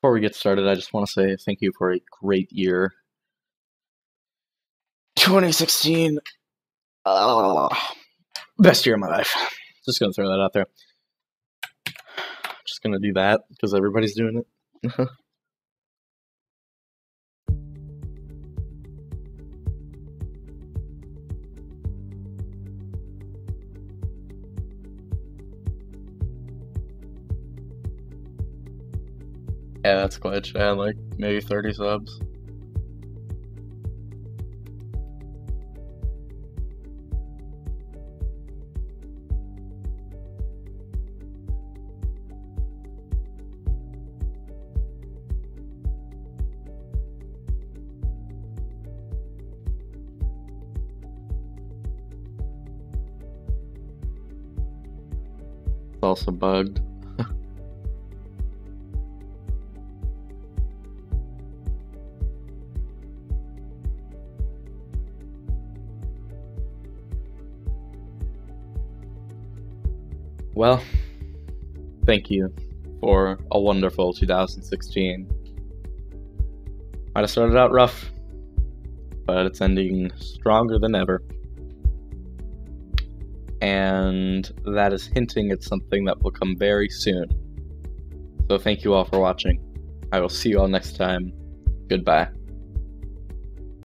Before we get started, I just want to say thank you for a great year. 2016, best year of my life. Just gonna throw that out there. Just gonna do that because everybody's doing it. Yeah, that's glitch. I had like maybe 30 subs. It's also bugged. Well, thank you for a wonderful 2016. Might have started out rough, but it's ending stronger than ever. And that is hinting at something that will come very soon. So thank you all for watching. I will see you all next time. Goodbye.